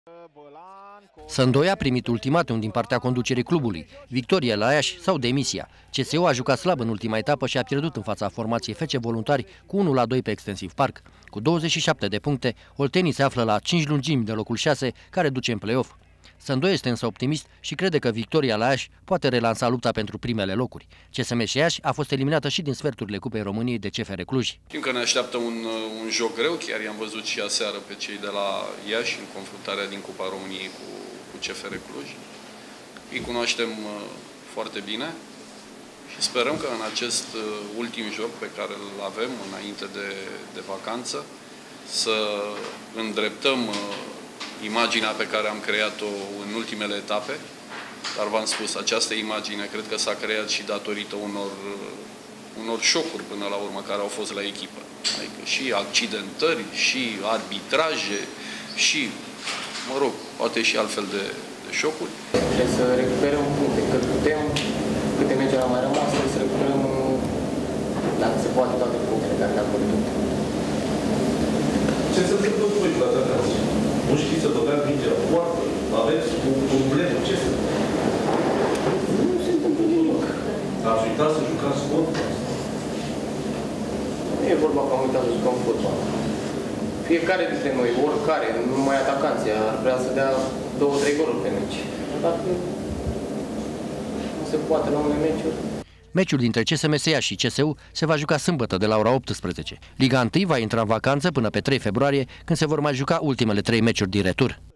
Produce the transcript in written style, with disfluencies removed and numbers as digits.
Sândoi a primit ultimatum din partea conducerii clubului, victorie la Iași sau demisia. CSU a jucat slab în ultima etapă și a pierdut în fața formației FC Voluntari cu 1-2 pe Extensiv Park. Cu 27 de puncte, oltenii se află la 5 lungimi de locul 6, care duce în play-off. Sândoi este însă optimist și crede că victoria la Iași poate relansa lupta pentru primele locuri. CSM și Iași a fost eliminată și din sferturile Cupei României de CFR Cluj. Știm că ne așteaptă un joc greu, chiar i-am văzut și aseară pe cei de la Iași în confruntarea din Cupa României cu CFR Cluj. Îi cunoaștem foarte bine și sperăm că în acest ultim joc pe care îl avem înainte de vacanță să îndreptăm imaginea pe care am creat-o în ultimele etape, dar v-am spus, această imagine cred că s-a creat și datorită unor șocuri până la urmă care au fost la echipă. Adică și accidentări, și arbitraje, și, mă rog, poate și altfel de șocuri. Trebuie să recuperăm puncte, cât putem, câte meciuri au mai rămas, trebuie să recuperăm, dacă se poate, toate punctele care le-am pierdut. Ce se întâmplă cu voi la vacanță? Nu știți să băgați mingea la poartă? Aveți o problemă? Ce se întâmplă? Nu se întâmplă nimic. Ați uitat să jucați fotbal? Nu e vorba că am uitat să jucăm fotbal. Fiecare dintre noi, oricare, numai atacanții, ar vrea să dea 2-3 goluri pe meci. Dacă nu se poate la unele meciuri. Meciul dintre CSM Iași și CSU se va juca sâmbătă de la ora 18. Liga 1 va intra în vacanță până pe 3 februarie, când se vor mai juca ultimele 3 meciuri din retur.